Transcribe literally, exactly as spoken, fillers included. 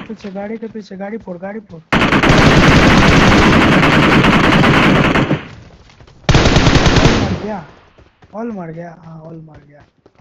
पीछे गाड़ी के पीछे गाड़ी फोड़ गाड़ी फोड़। ऑल मर गया ऑल मर गया हाँ ऑल मर गया।